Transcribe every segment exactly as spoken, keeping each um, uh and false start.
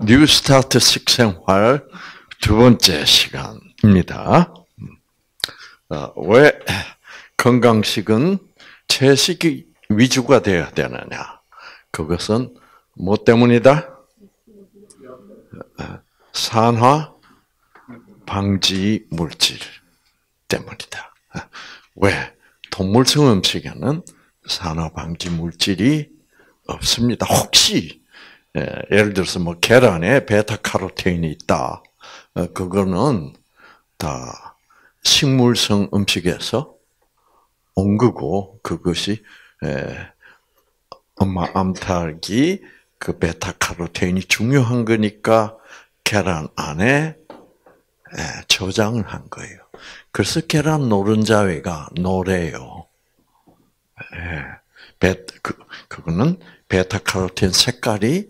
뉴스타트 식생활 두 번째 시간입니다. 왜 건강식은 채식이 위주가 되어야 되느냐? 그것은 뭐 때문이다? 산화 방지 물질 때문이다. 왜? 동물성 음식에는 산화 방지 물질이 없습니다. 혹시 예를 들어서 뭐 계란에 베타카로틴이 있다. 그거는 다 식물성 음식에서 온 거고 그것이 엄마 암탉이 그 베타카로틴이 중요한 거니까 계란 안에 저장을 한 거예요. 그래서 계란 노른자위가 노래요. 그 그거는 베타카로틴 색깔이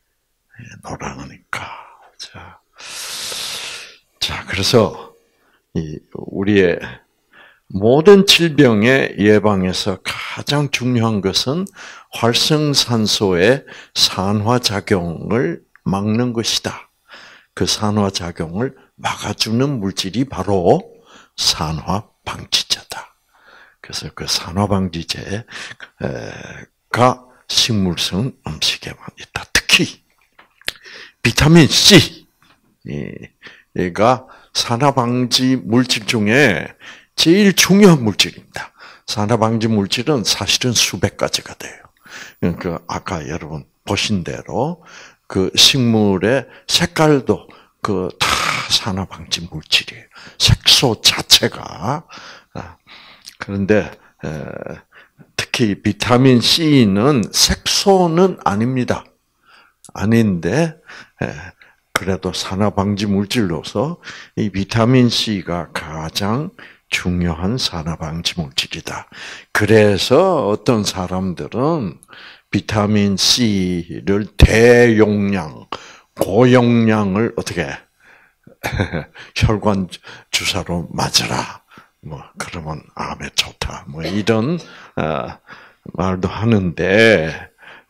노라니까. 자, 자, 그래서 이 우리의 모든 질병의 예방에서 가장 중요한 것은 활성산소의 산화작용을 막는 것이다. 그 산화작용을 막아주는 물질이 바로 산화방지제다. 그래서 그 산화방지제가 식물성 음식에만 있다. 특히 비타민 C가 산화방지 물질 중에 제일 중요한 물질입니다. 산화방지 물질은 사실은 수백 가지가 돼요. 그러니까 아까 여러분 보신 대로 그 식물의 색깔도 그 다 산화방지 물질이에요. 색소 자체가. 그런데 특히 비타민 C는 색소는 아닙니다. 아닌데 그래도 산화방지 물질로서 이 비타민 C가 가장 중요한 산화방지 물질이다. 그래서 어떤 사람들은 비타민 C를 대용량, 고용량을 어떻게 혈관 주사로 맞으라. 뭐 그러면 암에 좋다. 뭐 이런 어, 말도 하는데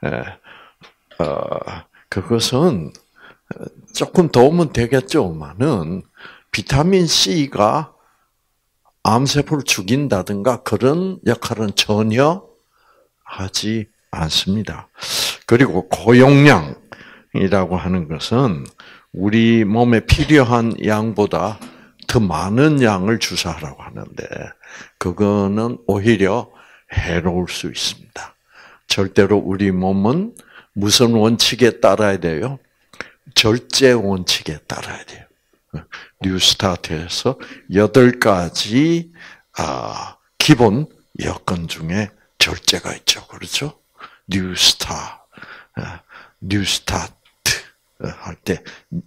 어, 그것은 조금 도움은 되겠죠만은 비타민 C가 암세포를 죽인다든가 그런 역할은 전혀 하지 않습니다. 그리고 고용량이라고 하는 것은 우리 몸에 필요한 양보다 더 많은 양을 주사하라고 하는데 그거는 오히려 해로울 수 있습니다. 절대로 우리 몸은 무슨 원칙에 따라야 돼요? 절제 원칙에 따라야 돼요. 뉴스타트에서 여덟 가지 아, 기본 여건 중에 절제가 있죠. 그렇죠? 뉴스타, 뉴스타트 할 때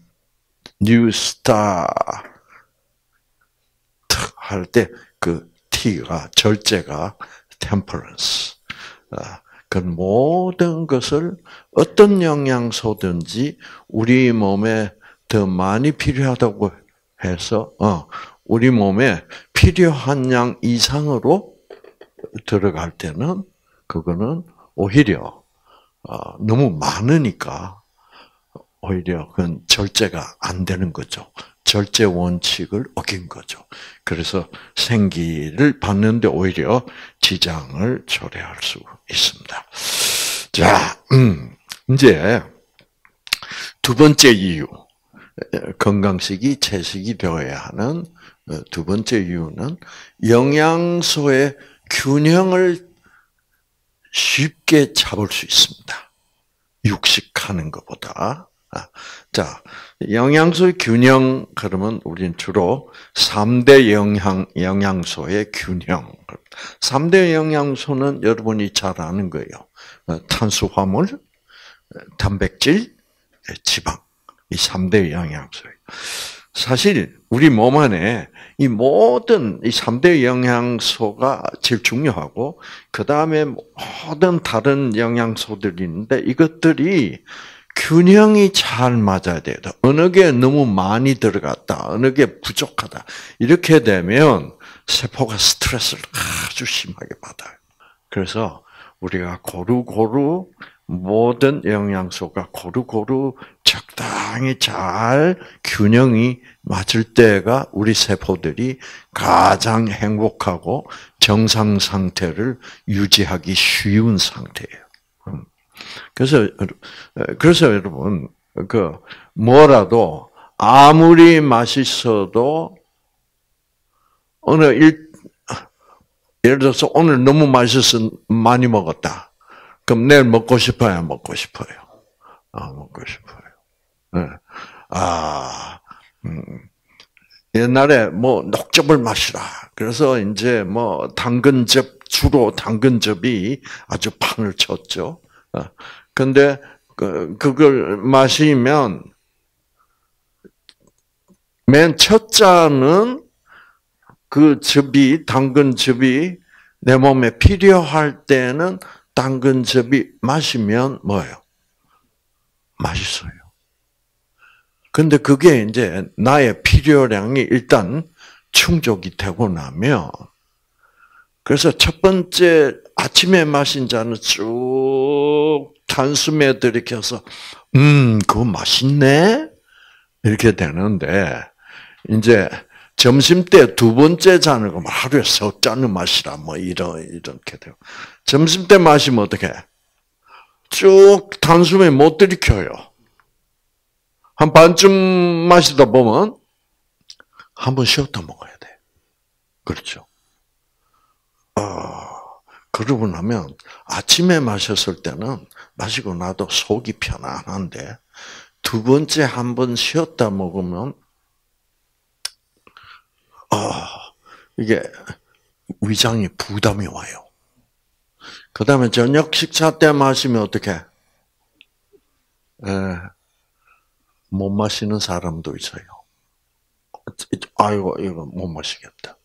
뉴스타 할 때 그 T가 절제가 temperance. 그 모든 것을 어떤 영양소든지 우리 몸에 더 많이 필요하다고 해서 어 우리 몸에 필요한 양 이상으로 들어갈 때는 그거는 오히려 어 너무 많으니까 오히려 그건 절제가 안 되는 거죠. 절제 원칙을 어긴 거죠. 그래서 생기를 받는데 오히려 지장을 초래할 수 있습니다. 자, 음, 이제 두 번째 이유, 건강식이 채식이 되어야 하는 두 번째 이유는 영양소의 균형을 쉽게 잡을 수 있습니다. 육식하는 것보다. 자, 영양소의 균형, 그러면 우리는 주로 삼 대 영양, 영양소의 균형. 삼 대 영양소는 여러분이 잘 아는 거예요. 탄수화물, 단백질, 지방. 이 삼 대 영양소예요. 사실, 우리 몸 안에 이 모든 이 삼 대 영양소가 제일 중요하고, 그 다음에 모든 다른 영양소들이 있는데, 이것들이 균형이 잘 맞아야 돼요. 어느 게 너무 많이 들어갔다, 어느 게 부족하다. 이렇게 되면 세포가 스트레스를 아주 심하게 받아요. 그래서 우리가 고루고루 모든 영양소가 고루고루 적당히 잘 균형이 맞을 때가 우리 세포들이 가장 행복하고 정상 상태를 유지하기 쉬운 상태예요. 그래서 그래서 여러분 그 뭐라도 아무리 맛있어도 어느 일 예를 들어서 오늘 너무 맛있어서 많이 먹었다. 그럼 내일 먹고 싶어요, 먹고 싶어요. 아, 먹고 싶어요. 네. 아, 음. 옛날에 뭐 녹즙을 마시라. 그래서 이제 뭐 당근즙 주로 당근즙이 아주 판을 쳤죠. 근데 그 그걸 마시면 맨 첫 잔은 그 즙이 당근즙이 내 몸에 필요할 때는 당근즙이 마시면 뭐예요? 맛있어요. 근데 그게 이제 나의 필요량이 일단 충족이 되고 나면 그래서 첫 번째 아침에 마신 잔은 쭉 단숨에 들이켜서 음, 그거 맛있네? 이렇게 되는데 이제 점심 때 두 번째 잔을 하루에 석 잔을 마시라 뭐 이런 이렇게 돼요. 점심 때 마시면 어떻게? 쭉 단숨에 못 들이켜요. 한 반쯤 마시다 보면 한 번 쉬었다 먹어야 돼. 그렇죠. 어, 그러고 나면 아침에 마셨을 때는 마시고 나도 속이 편안한데 두 번째 한 번 쉬었다 먹으면 어, 이게 위장에 부담이 와요. 그 다음에 저녁 식사 때 마시면 어떻게? 에, 못 마시는 사람도 있어요. 아이고, 이거 못 마시겠다.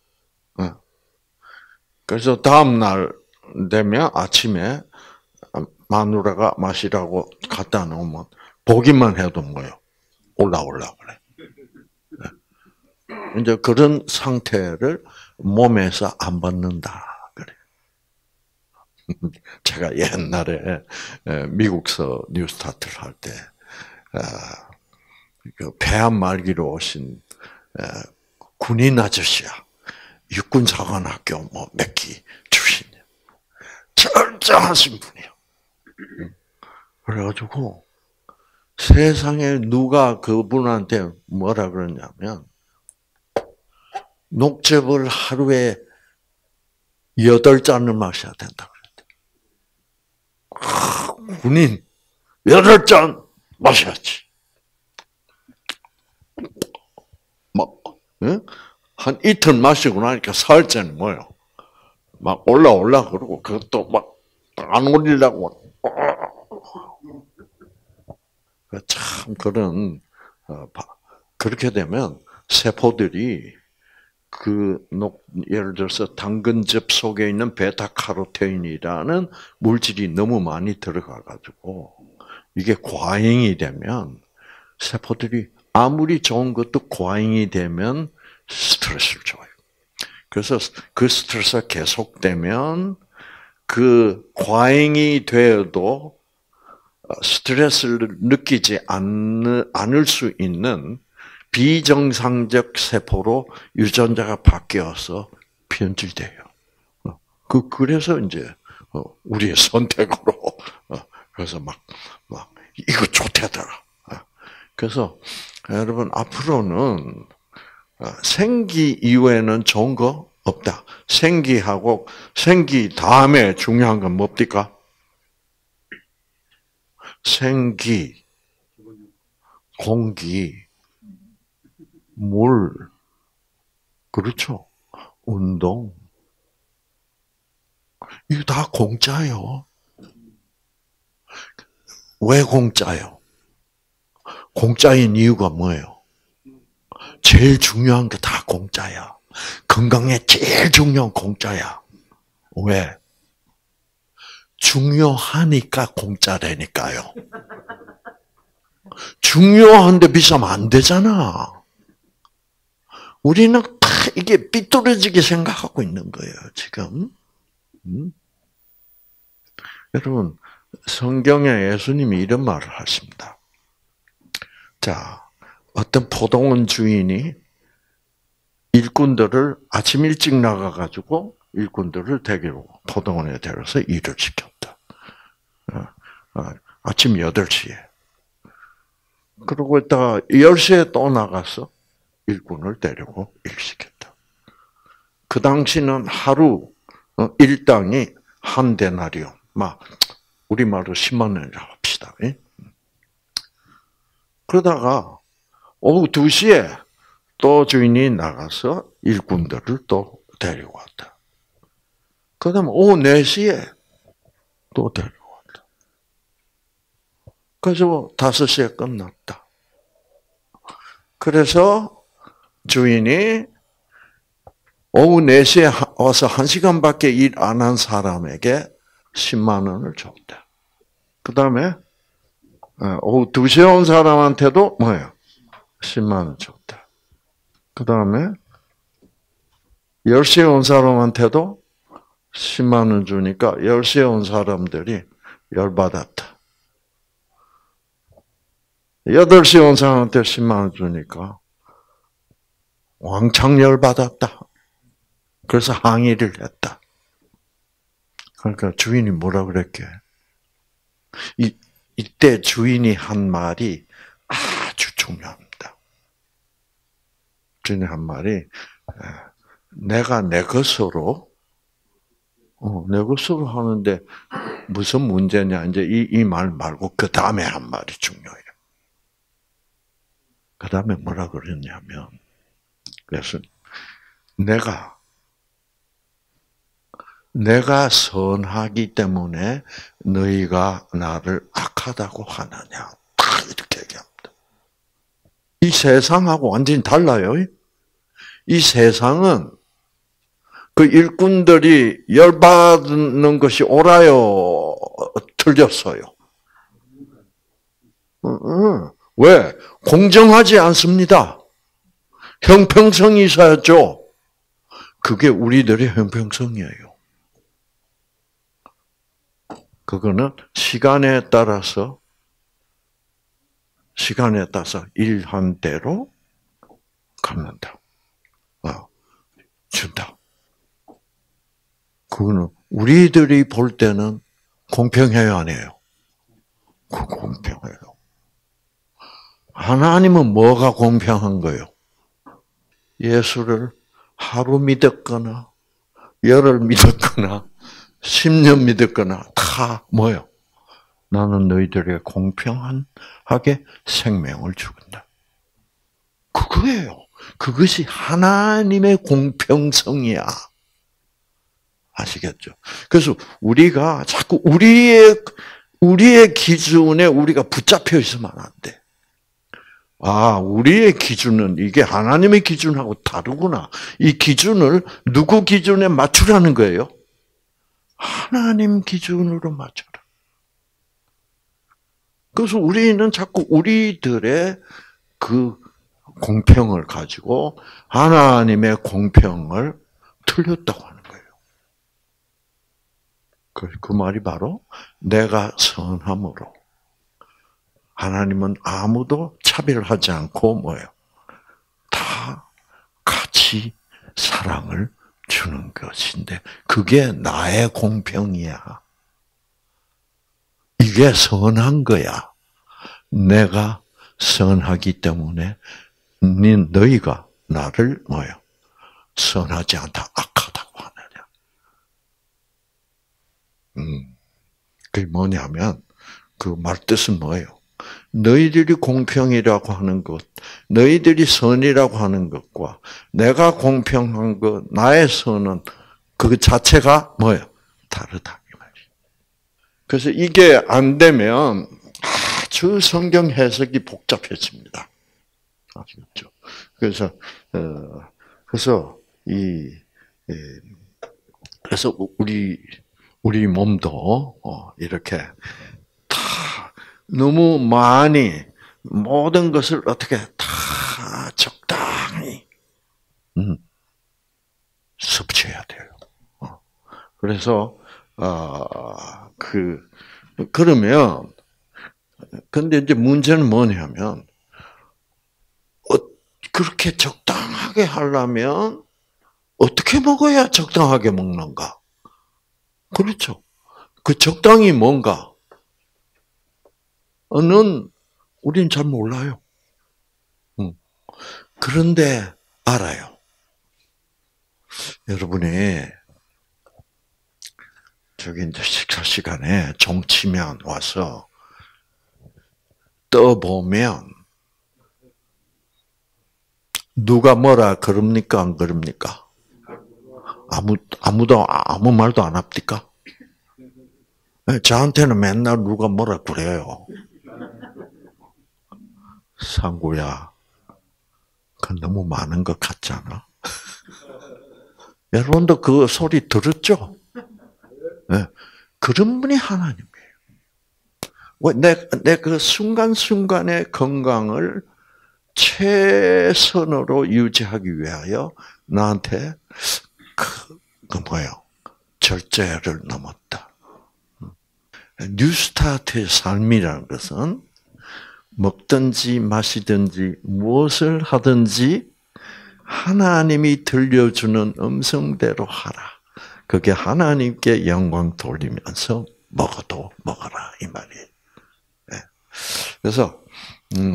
그래서 다음날 되면 아침에 마누라가 마시라고 갖다 놓으면 보기만 해도 뭐요? 올라올라 그래. 이제 그런 상태를 몸에서 안 받는다 그래. 제가 옛날에 미국서 뉴스타트를 할 때 그 폐암 말기로 오신 군인 아저씨야. 육군사관학교 뭐 몇 기 출신이야. 철저하신 분이요. 그래가지고 세상에 누가 그분한테 뭐라 그러냐면 녹즙을 하루에 여덟 잔을 마셔야 된다 그랬대. 군인 여덟 잔 마셔야지. 막 응? 한 이틀 마시고 나니까 사흘째는 뭐예요? 막 올라올라 그러고 그것도 막 안 올리려고 참 그런 그렇게 되면 세포들이 그 예를 들어서 당근즙 속에 있는 베타카로테인이라는 물질이 너무 많이 들어가 가지고 이게 과잉이 되면 세포들이 아무리 좋은 것도 과잉이 되면 스트레스를 줘요. 그래서 그 스트레스가 계속되면 그 과잉이 되어도 스트레스를 느끼지 않을 수 있는 비정상적 세포로 유전자가 바뀌어서 변질돼요. 그 그래서 이제 우리의 선택으로 그래서 막 막 이거 좋대더라. 그래서 여러분 앞으로는 생기 이후에는 좋은 거 없다. 생기하고 생기 다음에 중요한 건 뭡니까? 생기, 공기, 물, 그렇죠? 운동. 이거 다 공짜요. 왜 공짜요? 공짜인 이유가 뭐예요? 제일 중요한 게 다 공짜야. 건강에 제일 중요한 공짜야. 왜? 중요하니까 공짜라니까요. 중요한데 비싸면 안 되잖아. 우리는 다 이게 삐뚤어지게 생각하고 있는 거예요, 지금. 음? 여러분, 성경에 예수님이 이런 말을 하십니다. 자, 어떤 포도원 주인이 일꾼들을 아침 일찍 나가가지고 일꾼들을 데리고 포도원에 데려서 일을 시켰다. 아침 여덟 시에. 그러고 있다가 열 시에 또 나가서 일꾼을 데리고 일 시켰다. 그 당시는 하루 일당이 한 데나리온, 막 우리말로 십만 원이라고 합시다. 그러다가 오후 두 시에 또 주인이 나가서 일꾼들을 또 데리고 왔다. 그 다음에 오후 네 시에 또 데리고 왔다. 그래서 다섯 시에 끝났다. 그래서 주인이 오후 네 시에 와서 한 시간밖에 일 안 한 사람에게 십만 원을 줬다. 그 다음에 오후 두 시에 온 사람한테도 뭐예요? 십만 원 줬다. 그 다음에 열 시에 온 사람한테도 십만 원 주니까 열 시에 온 사람들이 열받았다. 여덟 시에 온 사람한테 십만 원 주니까 왕창 열받았다. 그래서 항의를 했다. 그러니까 주인이 뭐라 그랬게? 이, 이때 주인이 한 말이 아주 중요합니다. 주인이 한 말이 내가 내 것으로 어, 내 것으로 하는데 무슨 문제냐? 이제 이 이 말 말고 그 다음에 한 말이 중요해요. 그 다음에 뭐라 그랬냐면, 그래서 내가 내가 선하기 때문에 너희가 나를 악하다고 하느냐? 딱 이렇게 얘기합니다. 이 세상하고 완전히 달라요. 이 세상은 그 일꾼들이 열받는 것이 옳아요, 틀렸어요? 왜? 공정하지 않습니다. 형평성이 있어야죠. 그게 우리들의 형평성이에요. 그거는 시간에 따라서 시간에 따라서 일한 대로 갚는다. 어, 준다. 그거는 우리들이 볼 때는 공평해요, 아니에요? 그 공평해요. 하나님은 뭐가 공평한 거예요? 예수를 하루 믿었거나 열흘 믿었거나 십 년 믿었거나 다 뭐요? 나는 너희들에게 공평하게 생명을 주겠다. 그거예요. 그것이 하나님의 공평성이야. 아시겠죠? 그래서 우리가 자꾸 우리의 우리의 기준에 우리가 붙잡혀 있으면 안 돼. 아, 우리의 기준은 이게 하나님의 기준하고 다르구나. 이 기준을 누구 기준에 맞추라는 거예요? 하나님 기준으로 맞춰라. 그래서 우리는 자꾸 우리들의 그 공평을 가지고 하나님의 공평을 틀렸다고 하는 거예요. 그, 그 말이 바로 내가 선함으로 하나님은 아무도 차별하지 않고 뭐예요? 다 같이 사랑을 주는 것인데 그게 나의 공평이야. 이게 선한 거야. 내가 선하기 때문에 너희가 나를 뭐예요? 선하지 않다, 악하다고 하느냐. 음, 그게 뭐냐면 그 말 뜻은 뭐예요? 너희들이 공평이라고 하는 것, 너희들이 선이라고 하는 것과 내가 공평한 것, 나의 선은 그 자체가 뭐예요? 다르다. 이 말이에요. 그래서 이게 안 되면 아주 성경 해석이 복잡해집니다. 아시겠죠? 그래서 어, 그래서 이 예, 그래서 우리 우리 몸도 어, 이렇게 다 너무 많이 모든 것을 어떻게 다 적당히 음, 섭취해야 돼요. 어. 그래서 어, 그 그러면, 근데 이제 문제는 뭐냐면, 어, 그렇게 적당하게 하려면, 어떻게 먹어야 적당하게 먹는가? 그렇죠. 그 적당히 뭔가? 는 우린 잘 몰라요. 그런데 알아요. 여러분이 저기 이제 식사 시간에 정치면 와서 떠보면 누가 뭐라 그럽니까 안 그럽니까? 아무 아무도 아무 말도 안 합니까? 저한테는 맨날 누가 뭐라 그래요. 상구야, 그 너무 많은 것 같잖아. 여러분도 그 소리 들었죠? 네. 그런 분이 하나님이에요. 내, 내 그 순간순간의 건강을 최선으로 유지하기 위하여 나한테 그, 그 뭐예요? 절제를 넘었다. 뉴스타트의 삶이라는 것은 먹든지 마시든지 무엇을 하든지 하나님이 들려주는 음성대로 하라. 그게 하나님께 영광 돌리면서 먹어도 먹어라 이 말이에요. 네. 그래서 음,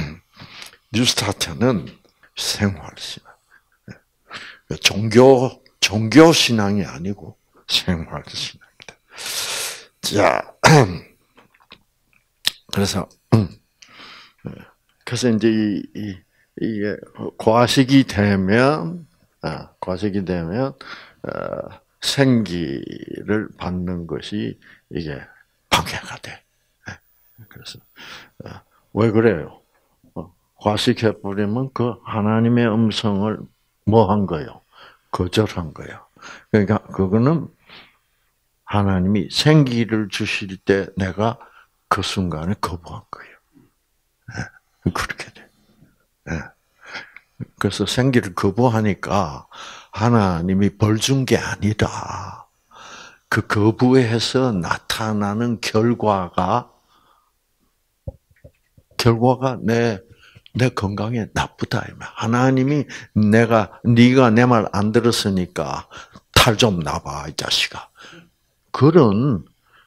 뉴스타트는 생활신앙, 종교 종교 신앙이 아니고 생활신앙이다. 자, 그래서 그래서 이제 이, 이 이게 과식이 되면 아, 과식이 되면 어, 생기를 받는 것이 이게 방해가 돼. 그래서 어, 왜 그래요? 어, 과식해 버리면 그 하나님의 음성을 뭐 한 거요? 거절한 거야. 그러니까 그거는 하나님이 생기를 주실 때 내가 그 순간에 거부한 거예요. 네, 그렇게 돼. 네. 그래서 생기를 거부하니까 하나님이 벌 준 게 아니라 그 거부해서 나타나는 결과가 결과가 내 내 건강에 나쁘다. 하나님이 내가 네가 내 말 안 들었으니까 탈 좀 나봐 이 자식아. 그런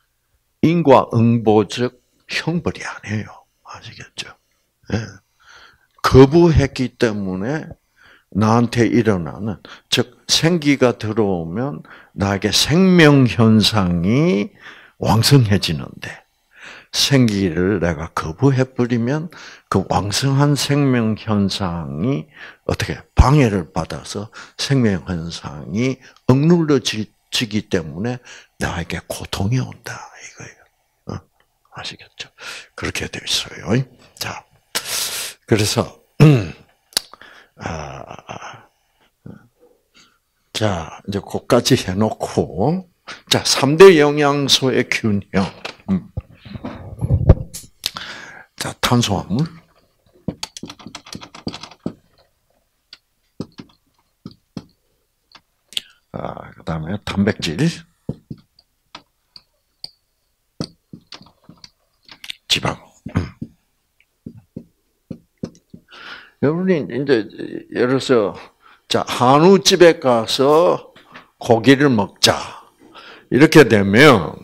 인과응보적 형벌이 아니에요. 아시겠죠? 네. 거부했기 때문에 나한테 일어나는, 즉 생기가 들어오면 나에게 생명 현상이 왕성해지는데 생기를 내가 거부해버리면 그 왕성한 생명 현상이 어떻게 방해를 받아서 생명 현상이 억눌러지기 때문에 나에게 고통이 온다 이거예요. 아시겠죠? 그렇게 되어 있어요. 자, 그래서 아, 자 이제 그까지 해놓고 자 삼 대 영양소의 균형. 음. 자 탄수화물. 아, 그다음에 단백질, 지방. 여러분이 이제 예를 들어서 자 한우집에 가서 고기를 먹자 이렇게 되면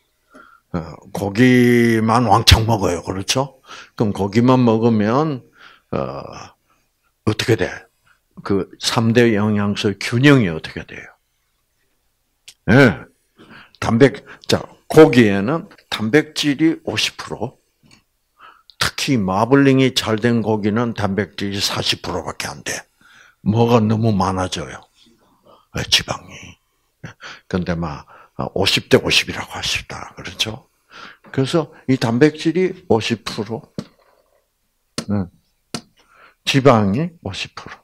고기만 왕창 먹어요, 그렇죠? 그럼 고기만 먹으면 어, 어떻게 돼? 그 삼 대 영양소 균형이 어떻게 돼요? 예, 네. 단백 자 고기에는 단백질이 오십 퍼센트. 특히 마블링이 잘 된 고기는 단백질이 사십 퍼센트밖에 안 돼. 뭐가 너무 많아져요. 지방이. 근데 막 오십 대 오십이라고 하시다. 그렇죠? 그래서 이 단백질이 오십 퍼센트, 지방이 오십 퍼센트.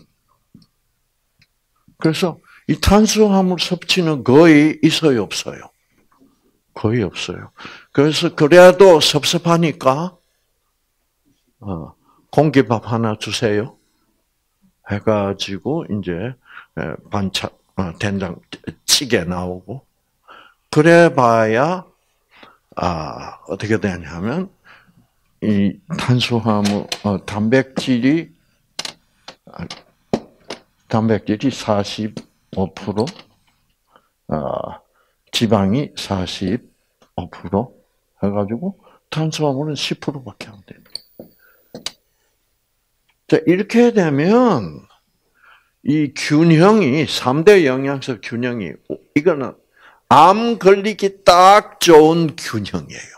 그래서 이 탄수화물 섭취는 거의 있어요, 없어요? 거의 없어요. 그래서 그래도 섭섭하니까 어, 공기밥 하나 주세요. 해가지고 이제 반찬, 된장찌개 나오고 그래봐야 아, 어떻게 되냐면, 이 탄수화물, 어, 단백질이, 단백질이 사십오 퍼센트, 어, 지방이 사십오 퍼센트 해가지고, 탄수화물은 십 퍼센트밖에 안 됩니다. 자, 이렇게 되면, 이 균형이, 삼 대 영양소 균형이, 이거는 암 걸리기 딱 좋은 균형이에요.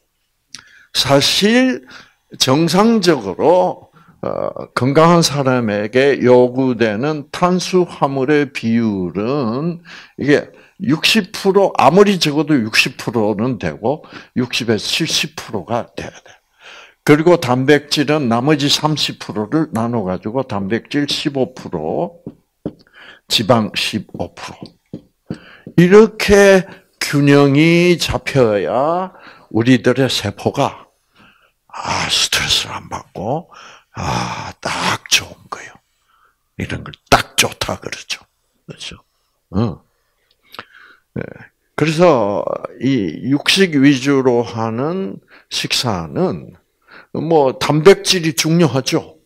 사실, 정상적으로, 어, 건강한 사람에게 요구되는 탄수화물의 비율은, 이게 육십 퍼센트, 아무리 적어도 육십 퍼센트는 되고, 육십에서 칠십 퍼센트가 돼야 돼. 그리고 단백질은 나머지 삼십 퍼센트를 나눠가지고 단백질 십오 퍼센트, 지방 십오 퍼센트. 이렇게 균형이 잡혀야 우리들의 세포가, 아, 스트레스를 안 받고, 아, 딱 좋은 거예요. 이런 걸 딱 좋다 그러죠. 그렇죠? 어. 네. 그래서 이 육식 위주로 하는 식사는 뭐 단백질이 중요하죠.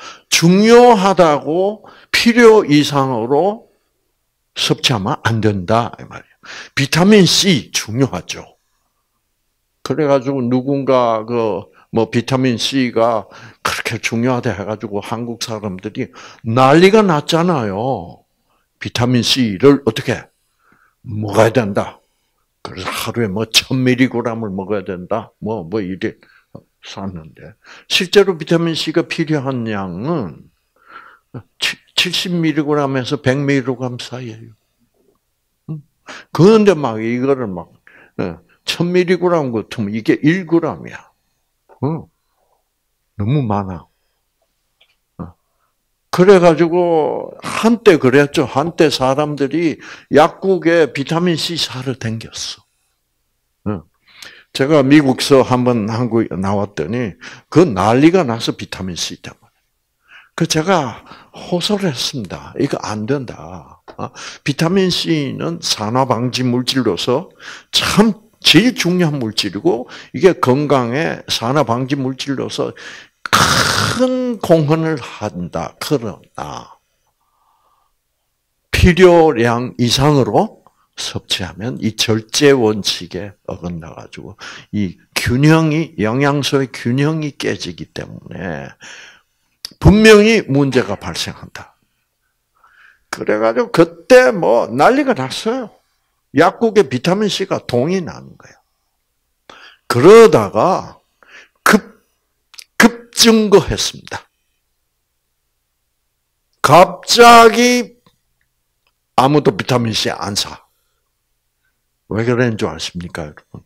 중요하다고 필요 이상으로 섭취하면 안 된다 이 말이에요. 비타민 C 중요하죠. 그래가지고 누군가 그 뭐 비타민 C가 그렇게 중요하다 해가지고 한국 사람들이 난리가 났잖아요. 비타민 C를 어떻게 먹어야 된다. 그래서 하루에 뭐 천 밀리그램을 먹어야 된다. 뭐 뭐 이래 샀는데 실제로 비타민 C가 필요한 양은 칠십 밀리그램에서 백 밀리그램 사이예요. 그런데 막 이거를 막 천 밀리그램 같으면 이게 일 그램이야. 어, 너무 많아. 어. 그래가지고 한때 그랬죠. 한때 사람들이 약국에 비타민 C 사러 댕겼어. 어. 제가 미국서 한번 한국에 나왔더니 그 난리가 나서 비타민 C 때문에. 그 제가 호소를 했습니다. 이거 안 된다. 어. 비타민 C는 산화 방지 물질로서 참 제일 중요한 물질이고 이게 건강에 산화 방지 물질로서 큰 공헌을 한다. 그러나 필요량 이상으로 섭취하면 이 절제 원칙에 어긋나 가지고 이 균형이 영양소의 균형이 깨지기 때문에 분명히 문제가 발생한다. 그래가지고 그때 뭐 난리가 났어요. 약국에 비타민 C가 동이 나는 거예요. 그러다가 급, 급증거했습니다. 갑자기 아무도 비타민 C 안 사. 왜 그랬는 줄 아십니까, 여러분?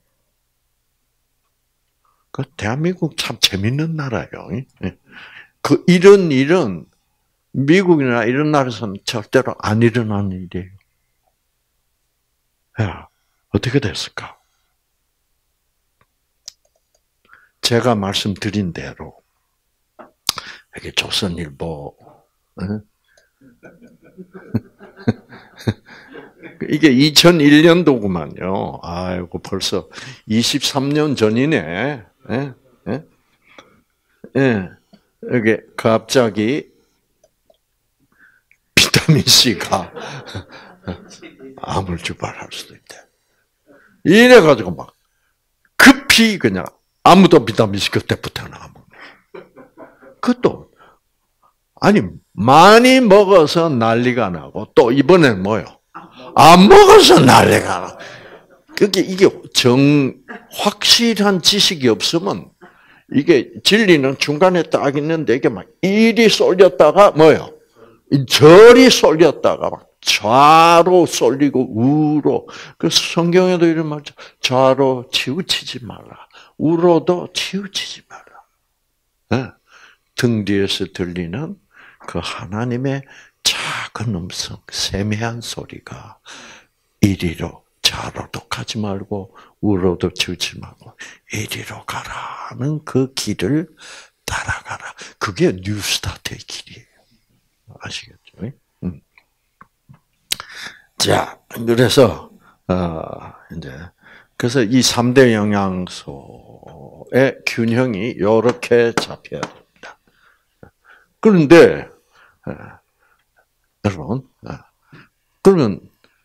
그 대한민국 참 재밌는 나라예요. 그 이런 일은 미국이나 이런 나라에서는 절대로 안 일어나는 일이에요. 야, 어떻게 됐을까? 제가 말씀드린 대로 이게 조선일보 이게 이천일 년도구만요. 아이고 벌써 이십삼 년 전이네. 예? 예? 예. 이게 갑자기 비타민 C가 암을 유발할 수도 있대. 이래가지고 막 급히 그냥 아무도 비타민 C 그때부터는 안 먹네. 그것도 아니 많이 먹어서 난리가 나고 또 이번엔 뭐요? 안 먹어서 난리가 나. 그게 이게 정 확실한 지식이 없으면 이게 진리는 중간에 딱 있는데 이게 막 이리 쏠렸다가 뭐요? 저리 쏠렸다가 막 좌로 쏠리고 우로. 그 성경에도 이런 말이죠. 좌로 치우치지 말라. 우로도 치우치지 말라. 네. 등 뒤에서 들리는 그 하나님의 작은 음성, 세미한 소리가 이리로 좌로도 가지 말고 우로도 치우치지 말고 이리로 가라는 그 길을 따라가라. 그게 뉴스타트의 길이에요. 아시겠죠? 음. 자, 그래서 어, 이제 그래서 이 삼 대 영양소의 균형이 이렇게 잡혀야 됩니다. 그런데 여러분, 그러면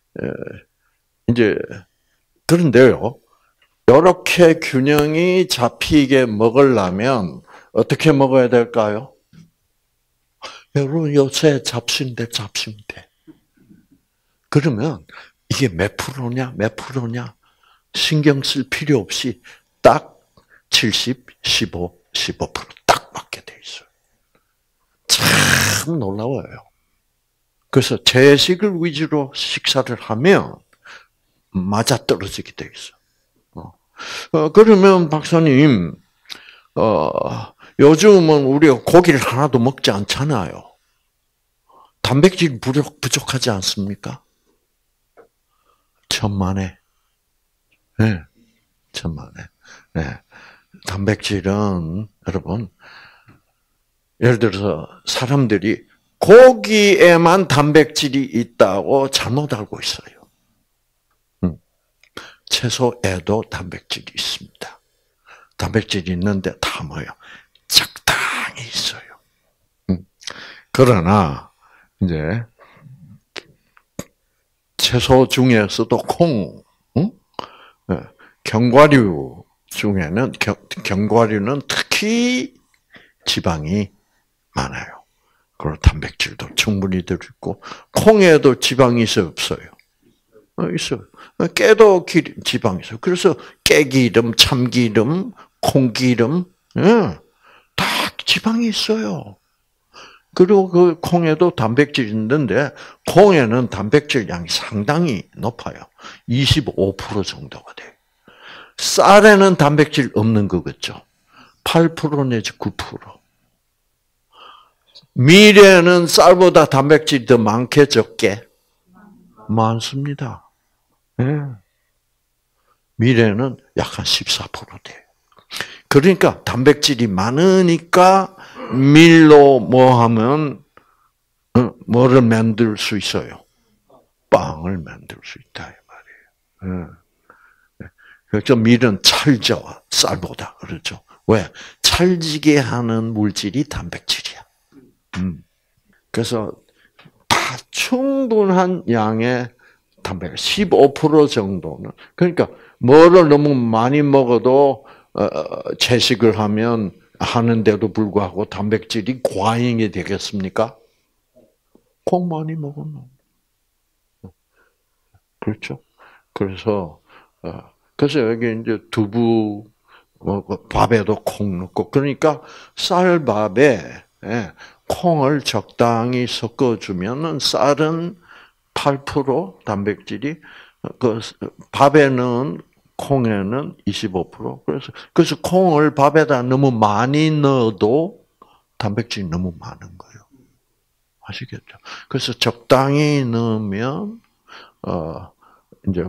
이제 그런데요, 이렇게 균형이 잡히게 먹으려면 어떻게 먹어야 될까요? 여러분 요새 잡신데 잡신데. 그러면 이게 몇 프로냐, 몇 프로냐 신경 쓸 필요 없이 딱 칠십, 십오, 십오 퍼센트 딱 맞게 돼 있어요. 참 놀라워요. 그래서 채식을 위주로 식사를 하면 맞아 떨어지게 돼 있어. 어. 어, 그러면 박사님, 어, 요즘은 우리가 고기를 하나도 먹지 않잖아요. 단백질 부족, 부족하지 않습니까? 천만에. 네, 천만에. 네. 단백질은, 여러분, 예를 들어서 사람들이 고기에만 단백질이 있다고 잘못 알고 있어요. 음. 채소에도 단백질이 있습니다. 단백질이 있는데 다 뭐예요? 적당히 있어요. 음. 그러나, 이제, 채소 중에서도 콩, 응? 견과류 중에는, 경, 견과류는 특히 지방이 많아요. 그리고 단백질도 충분히 들어있고, 콩에도 지방이 있어요, 없어요? 어, 있어요. 깨도 기, 지방이 있어요. 그래서 깨기름, 참기름, 콩기름, 예, 다 지방이 있어요. 그리고 그 콩에도 단백질이 있는데, 콩에는 단백질 양이 상당히 높아요. 이십오 퍼센트 정도가 돼요. 쌀에는 단백질 없는 거겠죠. 팔 퍼센트 내지 구 퍼센트. 밀에는 쌀보다 단백질이 더 많게 적게? 많습니다. 네. 밀에는 약 한 십사 퍼센트 돼요. 그러니까 단백질이 많으니까 밀로 뭐 하면 뭐를 만들 수 있어요? 빵을 만들 수 있다 이 말이에요. 그렇죠. 밀은 찰져 쌀보다 그렇죠. 왜? 찰지게 하는 물질이 단백질이야. 음. 그래서 다 충분한 양의 단백질, 십오 퍼센트 정도는. 그러니까 뭐를 너무 많이 먹어도 어, 채식을 하면 하는데도 불구하고 단백질이 과잉이 되겠습니까? 콩 많이 먹으면. 그렇죠. 그래서 어, 그래서 여기 이제 두부 뭐 밥에도 콩 넣고 그러니까 쌀밥에 예, 콩을 적당히 섞어주면은 쌀은 팔 퍼센트 단백질이 그 밥에는 콩에는 이십오 퍼센트 그래서 그래서 콩을 밥에다 너무 많이 넣어도 단백질이 너무 많은 거예요. 아시겠죠? 그래서 적당히 넣으면 어 이제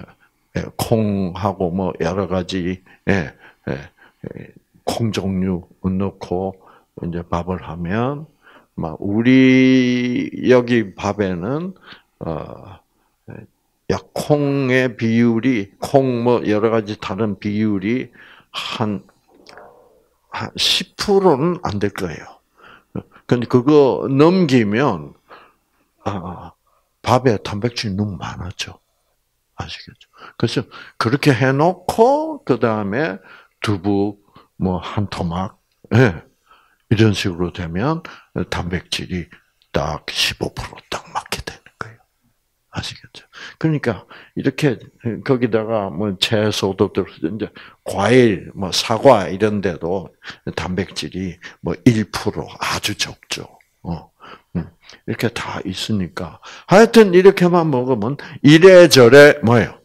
콩하고 뭐 여러 가지 예, 예, 콩 종류 넣고 이제 밥을 하면 막 우리 여기 밥에는 어 약 콩의 비율이 콩 뭐 여러 가지 다른 비율이 한 한 십 퍼센트는 안 될 거예요. 근데 그거 넘기면 아, 밥에 단백질이 너무 많았죠. 아시겠죠? 그래서 그렇게 해놓고 그 다음에 두부 뭐 한 토막 예, 이런 식으로 되면 단백질이 딱 십오 퍼센트 딱 맞게 되는 거예요. 아시겠죠? 그러니까 이렇게 거기다가 뭐 채소도 들어 이제 과일 뭐 사과 이런 데도 단백질이 뭐 일 퍼센트 아주 적죠. 어. 이렇게 다 있으니까 하여튼 이렇게만 먹으면 이래저래 뭐예요?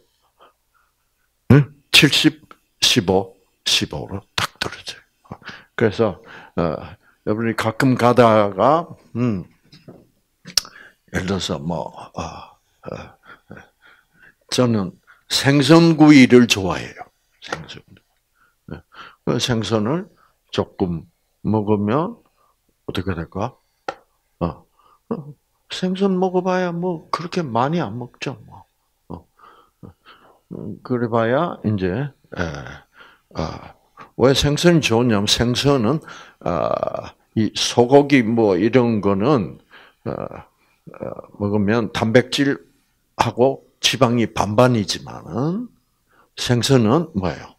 칠십, 십오, 십오로 딱 떨어져요. 그래서 어, 여러분이 가끔 가다가 음, 예를 들어서 뭐 어, 어, 저는 생선구이를 좋아해요. 생선. 그 생선을 조금 먹으면 어떻게 될까? 어, 생선 먹어봐야 뭐 그렇게 많이 안 먹죠. 뭐. 그래봐야 이제 에, 아, 왜 생선이 좋냐면 생선은 아, 이 소고기 뭐 이런 거는 어, 어, 먹으면 단백질하고 지방이 반반이지만은 생선은 뭐예요?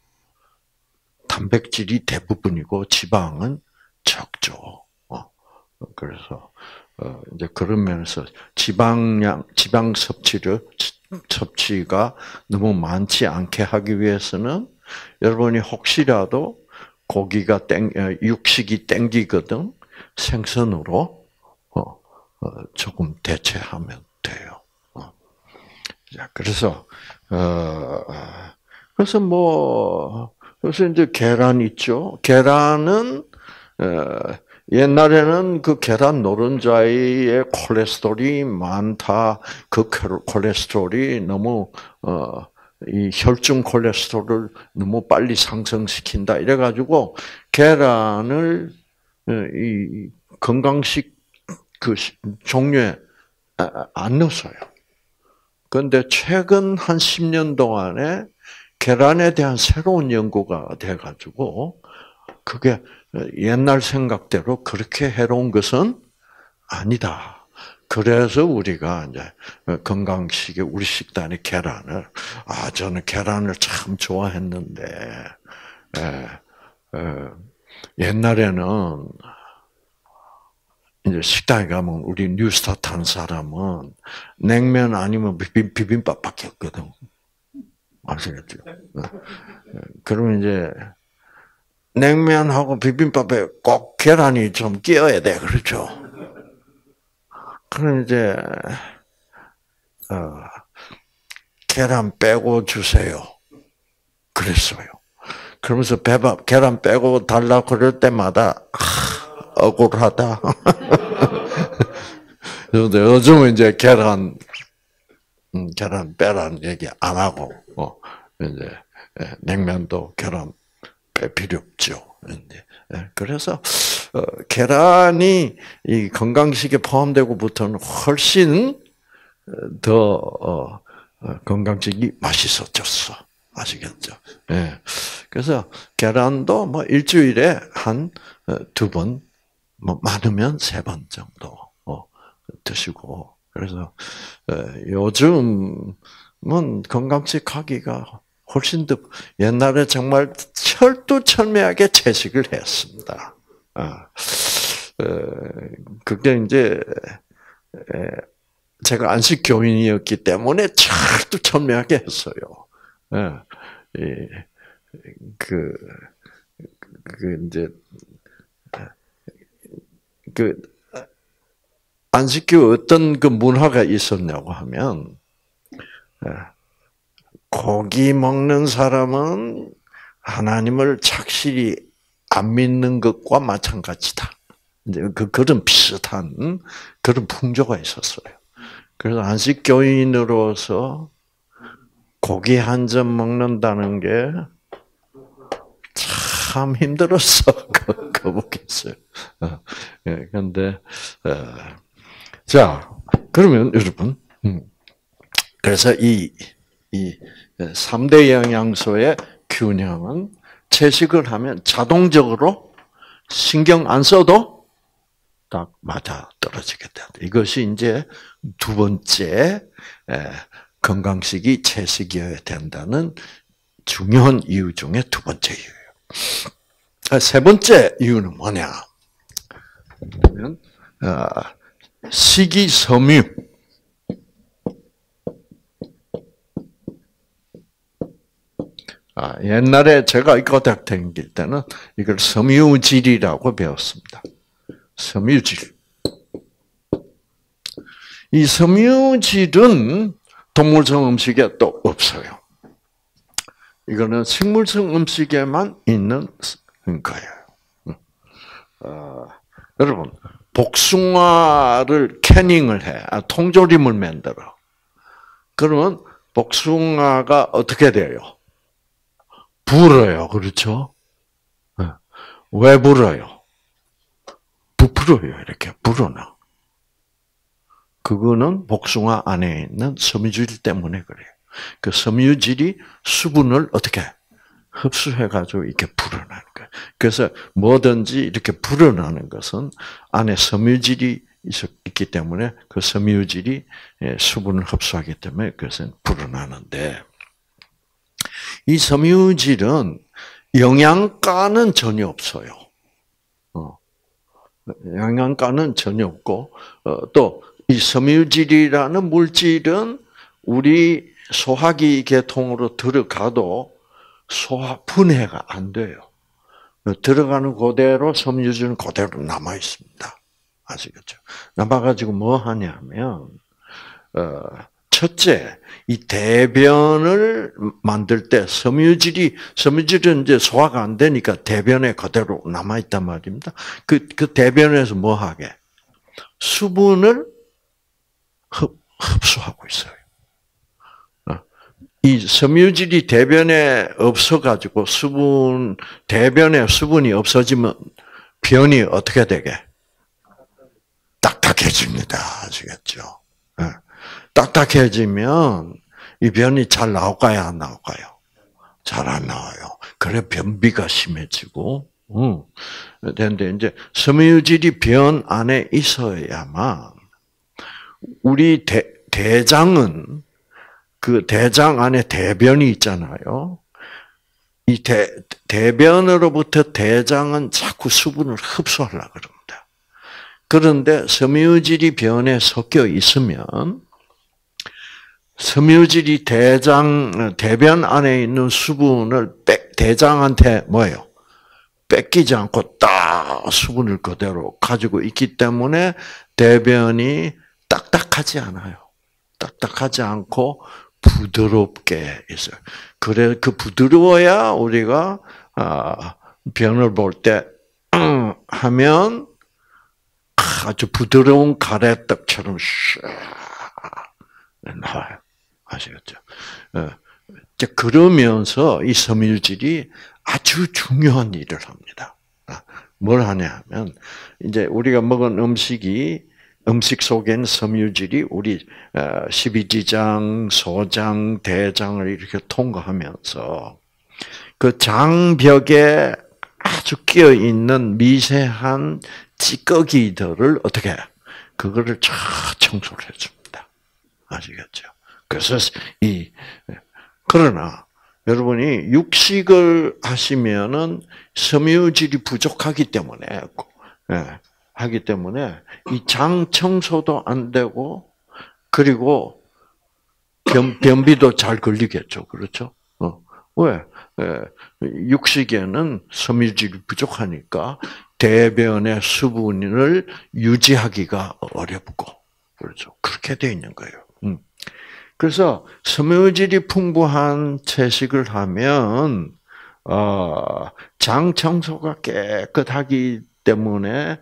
단백질이 대부분이고 지방은 적죠. 어, 그래서 어, 이제 그런 면에서 지방량, 지방 섭취를 섭취가 너무 많지 않게 하기 위해서는 여러분이 혹시라도 고기가 땡, 육식이 땡기거든 생선으로 어, 어, 조금 대체하면 돼요. 어. 자, 그래서 어, 그래서 뭐 그래서 이제 계란 있죠. 계란은 어, 옛날에는 그 계란 노른자의 콜레스테롤이 많다. 그 콜레스테롤이 너무 어, 이 혈중 콜레스테롤을 너무 빨리 상승시킨다. 이래가지고 계란을 이 건강식 그 종류에 안 넣었어요. 그런데 최근 한 십 년 동안에 계란에 대한 새로운 연구가 돼가지고 그게 옛날 생각대로 그렇게 해로운 것은 아니다. 그래서 우리가 이제 건강식에 우리 식단에 계란을 아 저는 계란을 참 좋아했는데 에, 에, 옛날에는 이제 식당에 가면 우리 뉴스타트 한 사람은 냉면 아니면 비빔, 비빔밥밖에 없거든. 아시겠죠? 그러면 이제 냉면하고 비빔밥에 꼭 계란이 좀 끼어야 돼, 그렇죠? 그럼 이제 어, 계란 빼고 주세요. 그랬어요. 그러면서 배밥 계란 빼고 달라 그럴 때마다 아, 억울하다. 그런데 요즘은 이제 계란 음, 계란 빼라는 얘기 안 하고 어, 이제 냉면도 계란 뺄 필요 없죠. 그래서 어, 계란이 이 건강식에 포함되고부터는 훨씬 더 어, 건강식이 맛있어졌어. 아시겠죠? 예. 그래서 계란도 뭐 일주일에 한 두 번, 뭐 많으면 세 번 정도 어, 드시고. 그래서 요즘은 건강식 하기가 훨씬 더 옛날에 정말 철두철미하게 채식을 했습니다. 아, 그게 이제 제가 안식 교인이었기 때문에 철두철미하게 했어요. 그, 그 이제 그 안식교 어떤 그 문화가 있었냐고 하면 고기 먹는 사람은 하나님을 착실히 안 믿는 것과 마찬가지다. 이제 그 그런 비슷한 그런 풍조가 있었어요. 그래서 안식 교인으로서 고기 한 점 먹는다는 게 참 힘들었어. 거북했어요. 그런데 자 그러면 여러분, 그래서 이 이 삼 대 영양소의 균형은 채식을 하면 자동적으로 신경 안 써도 딱 맞아 떨어지게 된다. 이것이 이제 두 번째 건강식이 채식이어야 된다는 중요한 이유 중에 두 번째 이유예요. 세 번째 이유는 뭐냐? 그러면 식이섬유. 아, 옛날에 제가 이과대학 다닐 때는 이걸 섬유질이라고 배웠습니다. 섬유질. 이 섬유질은 동물성 음식에 또 없어요. 이거는 식물성 음식에만 있는 거예요. 어, 여러분, 복숭아를 캐닝을 해, 아, 통조림을 만들어. 그러면 복숭아가 어떻게 돼요? 불어요, 그렇죠? 왜 불어요? 부풀어요, 이렇게 불어나. 그거는 복숭아 안에 있는 섬유질 때문에 그래요. 그 섬유질이 수분을 어떻게 흡수해가지고 이렇게 불어나는 거예요. 그래서 뭐든지 이렇게 불어나는 것은 안에 섬유질이 있기 때문에 그 섬유질이 수분을 흡수하기 때문에 그것은 불어나는데 이 섬유질은 영양가는 전혀 없어요. 어. 영양가는 전혀 없고 어, 또 이 섬유질이라는 물질은 우리 소화기 계통으로 들어가도 소화 분해가 안 돼요. 들어가는 그대로 섬유질은 그대로 남아 있습니다. 아시겠죠? 남아가지고 뭐 하냐면 어, 첫째 이 대변을 만들 때 섬유질이 섬유질은 이제 소화가 안 되니까 대변에 그대로 남아 있단 말입니다. 그 그 대변에서 뭐 하게? 수분을 흡, 흡수하고 있어요. 이 섬유질이 대변에 없어가지고 수분, 대변에 수분이 없어지면 변이 어떻게 되게? 딱딱해집니다. 아시겠죠? 네. 딱딱해지면 이 변이 잘 나올까요? 안 나올까요? 잘 안 나와요. 그래 변비가 심해지고, 음. 그런데 이제 섬유질이 변 안에 있어야만 우리 대, 대장은 그 대장 안에 대변이 있잖아요. 이 대, 대변으로부터 대장은 자꾸 수분을 흡수하려고 그럽니다. 그런데 섬유질이 변에 섞여 있으면 섬유질이 대장, 대변 안에 있는 수분을 뺏, 대장한테 뭐예요? 뺏기지 않고 딱 수분을 그대로 가지고 있기 때문에 대변이 딱딱하지 않아요. 딱딱하지 않고 부드럽게 있어요. 그래, 그 부드러워야 우리가, 아, 변을 볼 때, 음, 하면 아주 부드러운 가래떡처럼 샥 나와요. 아시겠죠? 그러면서 이 섬유질이 아주 중요한 일을 합니다. 뭘 하냐 하면, 이제 우리가 먹은 음식이 음식 속에는 섬유질이 우리 십이지장, 소장, 대장을 이렇게 통과하면서 그 장벽에 아주 끼어 있는 미세한 찌꺼기들을 어떻게 그거를 쫙 청소를 해줍니다. 아시겠죠? 그래서 이 그러나 여러분이 육식을 하시면은 섬유질이 부족하기 때문에 하기 때문에 이 장 청소도 안 되고 그리고 변, 변비도 잘 걸리겠죠. 그렇죠? 어. 왜? 예, 육식에는 섬유질이 부족하니까 대변의 수분을 유지하기가 어렵고 그렇죠. 그렇게 돼 있는 거예요. 음. 그래서 섬유질이 풍부한 채식을 하면 어, 장 청소가 깨끗하기 때문에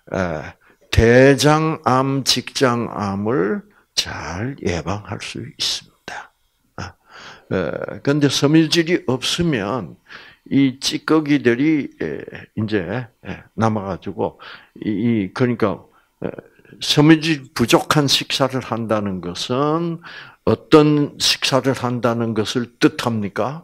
대장암, 직장암을 잘 예방할 수 있습니다. 그런데 섬유질이 없으면 이 찌꺼기들이 이제 남아가지고 이 그러니까 섬유질 부족한 식사를 한다는 것은 어떤 식사를 한다는 것을 뜻합니까?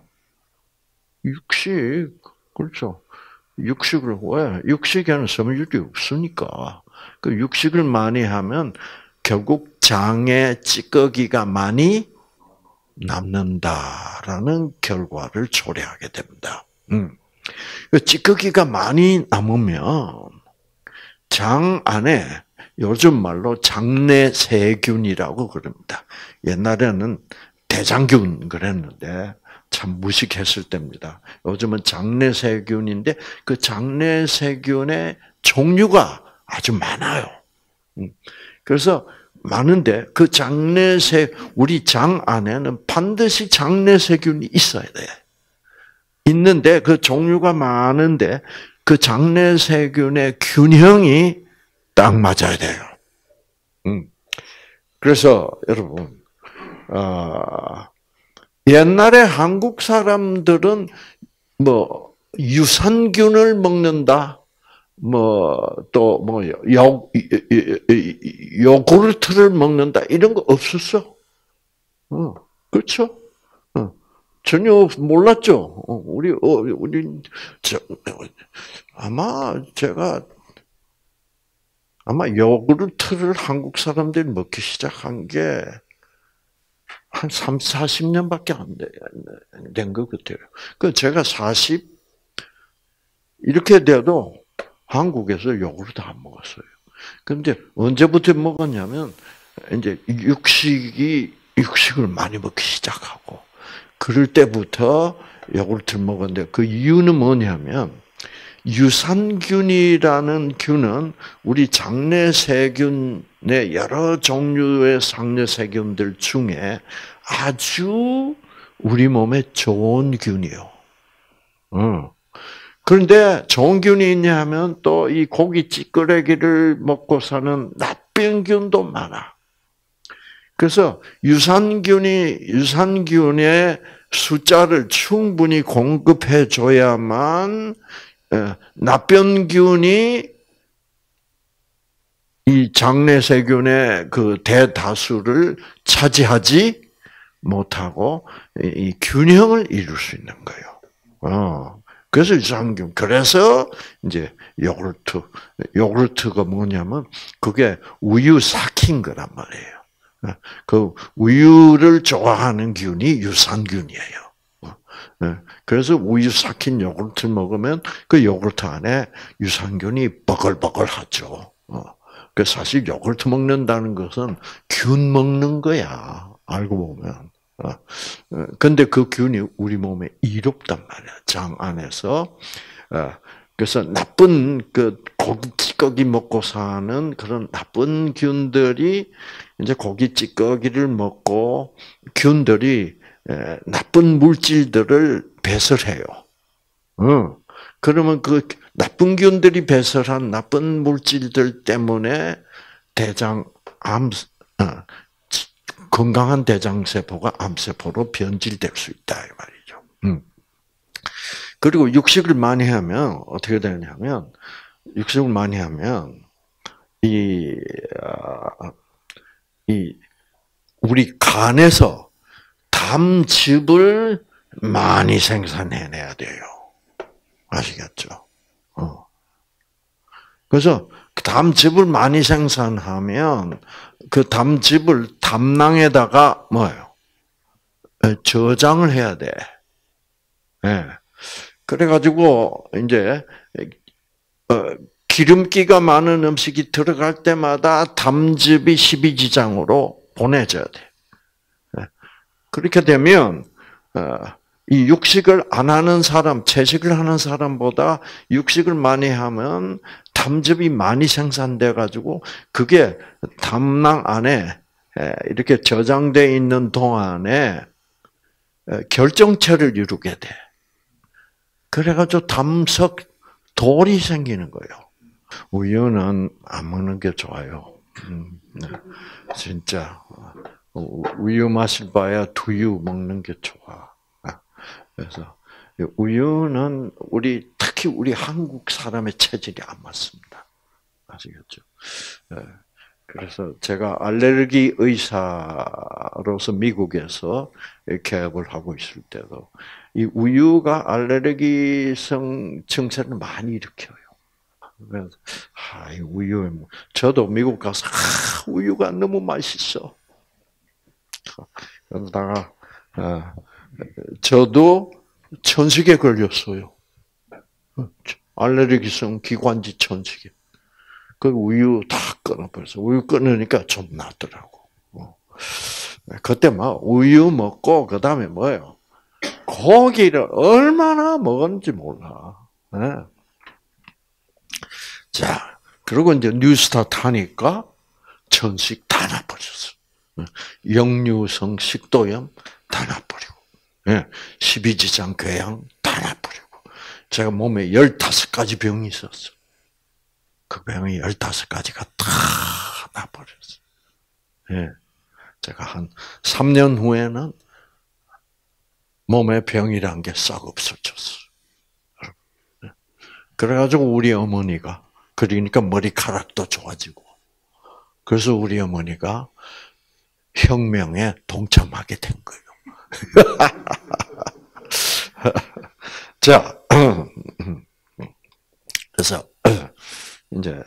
육식, 그렇죠. 육식을 왜? 육식에는 섬유질이 없으니까. 그 육식을 많이 하면 결국 장에 찌꺼기가 많이 남는다라는 결과를 초래하게 됩니다. 음. 찌꺼기가 많이 남으면 장 안에 요즘 말로 장내 세균이라고 그럽니다. 옛날에는 대장균 그랬는데 참 무식했을 때입니다. 요즘은 장내 세균인데 그 장내 세균의 종류가 아주 많아요. 그래서 많은데 그 장내 세 우리 장 안에는 반드시 장내 세균이 있어야 돼. 있는데 그 종류가 많은데 그 장내 세균의 균형이 딱 맞아야 돼요. 그래서 여러분, 어, 옛날에 한국 사람들은 뭐 유산균을 먹는다, 뭐 또 뭐 요 요구르트를 먹는다 이런 거 없었어. 어, 그렇죠? 어. 전혀 몰랐죠. 어, 우리 어, 우리 저, 아마 제가 아마 요구르트를 한국 사람들이 먹기 시작한 게 한 삼, 사십 년밖에 안 된 것 같아요. 그 제가 사십 이렇게 돼도 한국에서 요구르트 안 먹었어요. 근데 언제부터 먹었냐면 이제 육식이 육식을 많이 먹기 시작하고 그럴 때부터 요구르트를 먹었는데 그 이유는 뭐냐면 유산균이라는 균은 우리 장내 세균의 여러 종류의 장내 세균들 중에 아주 우리 몸에 좋은 균이요. 어. 그런데 좋은 균이 있냐 하면 또 이 고기 찌끄레기를 먹고 사는 나쁜 균도 많아. 그래서 유산균이, 유산균의 숫자를 충분히 공급해 줘야만 나병균이 이 장내세균의 그 대다수를 차지하지 못하고 이 균형을 이룰 수 있는 거예요. 어. 그래서 유산균. 그래서 이제 요구르트. 요구르트가 뭐냐면 그게 우유 삭힌 거란 말이에요. 그 우유를 좋아하는 균이 유산균이에요. 그래서 우유 삭힌 요구르트를 먹으면 그 요구르트 안에 유산균이 버글버글하죠. 그 사실 요구르트 먹는다는 것은 균 먹는 거야. 알고 보면. 근데 그 균이 우리 몸에 이롭단 말이야. 장 안에서. 그래서 나쁜 그 고기 찌꺼기 먹고 사는 그런 나쁜 균들이 이제 고기 찌꺼기를 먹고 균들이 나쁜 물질들을 배설해요. 어. 그러면 그 나쁜 균들이 배설한 나쁜 물질들 때문에 대장 암 어, 건강한 대장세포가 암세포로 변질될 수 있다 이 말이죠. 음. 그리고 육식을 많이 하면 어떻게 되냐면 육식을 많이 하면 이, 이 우리 간에서 담즙을 많이 생산해내야 돼요. 아시겠죠? 어. 그래서 담즙을 많이 생산하면 그 담즙을 담낭에다가 뭐예요? 저장을 해야 돼. 네. 그래가지고 이제 기름기가 많은 음식이 들어갈 때마다 담즙이 십이지장으로 보내져야 돼. 그렇게 되면 이 육식을 안 하는 사람, 채식을 하는 사람보다 육식을 많이 하면 담즙이 많이 생산돼 가지고 그게 담낭 안에 이렇게 저장돼 있는 동안에 결정체를 이루게 돼. 그래가지고 담석 돌이 생기는 거예요. 우유는 안 먹는 게 좋아요. 음, 네. 진짜 우유 마실 바야 두유 먹는 게 좋아. 그래서 우유는 우리 특히 우리 한국 사람의 체질이 안 맞습니다. 아시겠죠? 그래서 제가 알레르기 의사로서 미국에서 개업을 하고 있을 때도 이 우유가 알레르기성 증세를 많이 일으켜요. 그래서 아, 이 우유에 뭐 저도 미국 가서 아, 우유가 너무 맛있어. 그러다가 아, 저도 천식에 걸렸어요. 알레르기성 기관지 천식에. 그 우유 다 끊어버렸어. 우유 끊으니까 좀 낫더라고. 그때 막 우유 먹고 그 다음에 뭐예요? 고기를 얼마나 먹었는지 몰라. 네. 자, 그리고 이제 뉴스타트 하니까 천식 다 나버렸어. 역류성 식도염 다 나버리고, 십이지장 궤양 다 나버리고, 제가 몸에 열다섯 가지 병이 있었어. 그 병이 열다섯 가지가 다 나버렸어. 예. 제가 한 삼 년 후에는 몸에 병이란 게 싹 없어졌어. 그래가지고 우리 어머니가, 그러니까 머리카락도 좋아지고, 그래서 우리 어머니가 혁명에 동참하게 된 거예요. 자, 그래서 이제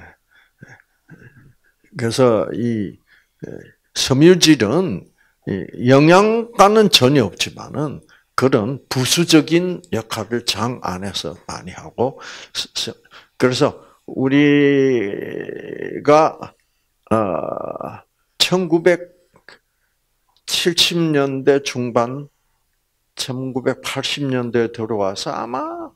그래서 이 섬유질은 영양가는 전혀 없지만은 그런 부수적인 역할을 장 안에서 많이 하고, 그래서 우리가 천구백칠십 년대 중반, 천구백팔십 년대에 들어와서 아마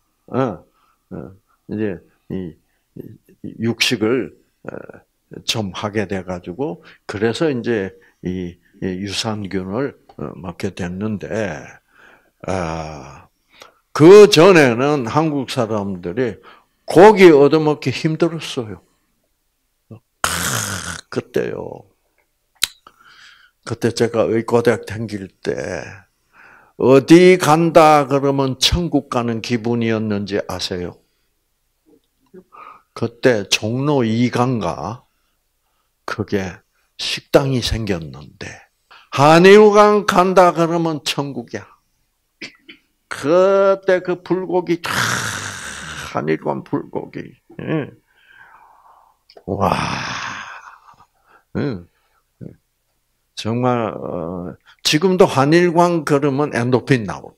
이제 이 육식을 좀 하게 돼가지고, 그래서 이제 이 유산균을 먹게 됐는데, 아, 그 전에는 한국 사람들이 고기 얻어먹기 힘들었어요. 그때요. 그때 제가 의과대학 다닐 때 어디 간다 그러면 천국 가는 기분이었는지 아세요? 그때 종로 이강가 그게 식당이 생겼는데, 한일관 간다 그러면 천국이야. 그때 그 불고기, 한일관 불고기. 와, 정말 지금도 한일관 그러면 엔도핀 나오고.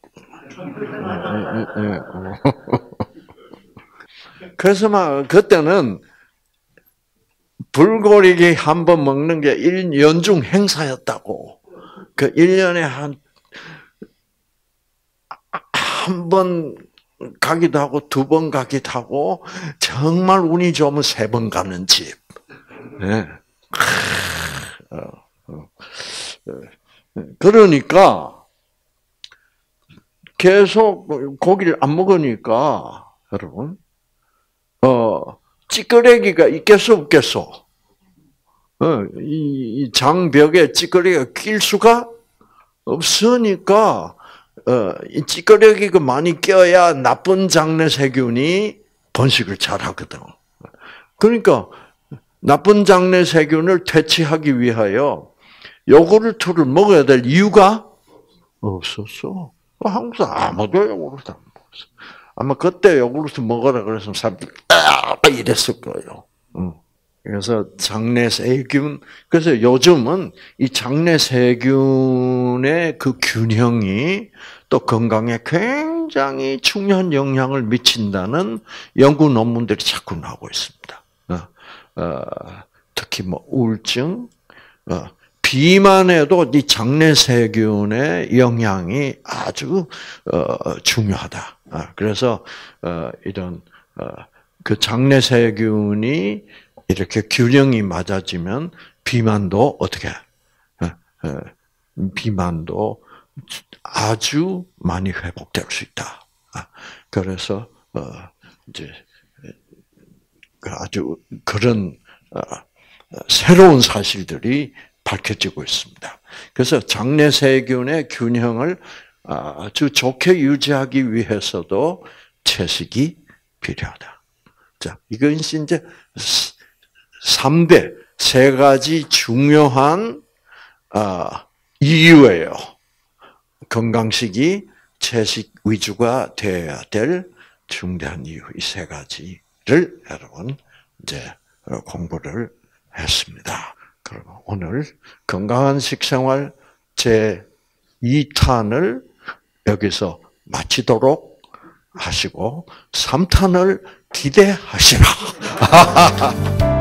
그래서 막 그때는 불고기 한 번 먹는 게 일 연중 행사였다고. 그 일 년에 한 한 번 가기도 하고 두 번 가기도 하고, 정말 운이 좋으면 세 번 가는 집. 네. 그러니까 계속 고기를 안 먹으니까 여러분, 어 찌끄레기가 있겠어 없겠어? 어, 이 장벽에 찌끄레기가 낄 수가 없으니까, 어, 이 찌끄레기가 많이 껴야 나쁜 장내 세균이 번식을 잘하거든. 그러니까 나쁜 장내 세균을 퇴치하기 위하여 요구르트를 먹어야 될 이유가 없었어. 한국 사람 아무도 요구르트 안 먹었어. 아마 그때 요구르트 먹어라 그래서 사람들이 아 이랬을 거예요. 그래서 장내 세균, 그래서 요즘은 이 장내 세균의 그 균형이 또 건강에 굉장히 중요한 영향을 미친다는 연구 논문들이 자꾸 나오고 있습니다. 어, 특히 뭐 우울증, 어, 비만에도 이 장내 세균의 영향이 아주 어, 중요하다. 어, 그래서 어, 이런 어, 그 장내 세균이 이렇게 균형이 맞아지면 비만도 어떻게 비만도 아주 많이 회복될 수 있다. 그래서 이제 아주 그런 새로운 사실들이 밝혀지고 있습니다. 그래서 장내 세균의 균형을 아주 좋게 유지하기 위해서도 채식이 필요하다. 자, 이건 이제 삼 대, 세 가지 중요한 이유예요. 건강식이 채식 위주가 되어야 될 중대한 이유, 이 세 가지를 여러분 이제 공부를 했습니다. 그러면 오늘 건강한 식생활 제이 탄을 여기서 마치도록 하시고 삼 탄을 기대하시라.